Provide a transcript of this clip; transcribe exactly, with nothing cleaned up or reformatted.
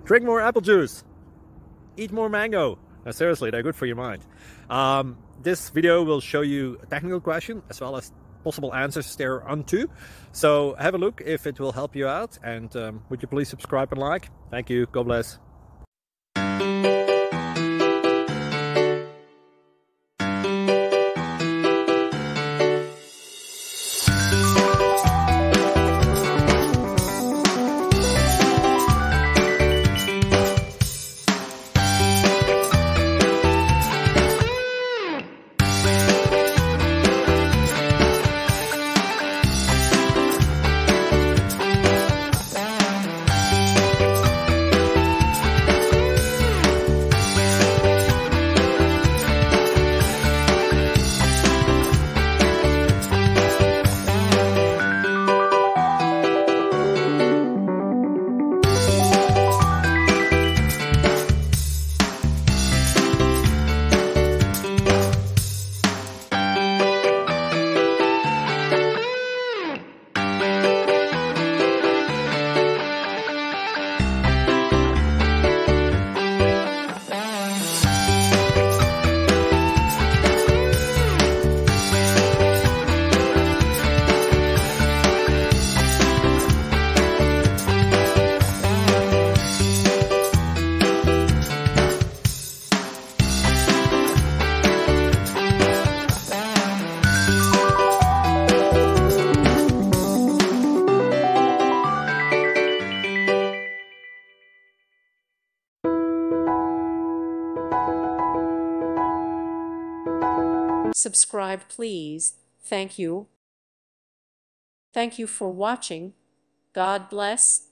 drink more apple juice, eat more mango. Now, seriously, they're good for your mind. Um, this video will show you a technical question as well as possible answers thereunto. So have a look if it will help you out, and um, would you please subscribe and like? Thank you. God bless. Subscribe, please. Thank you. Thank you for watching. God bless.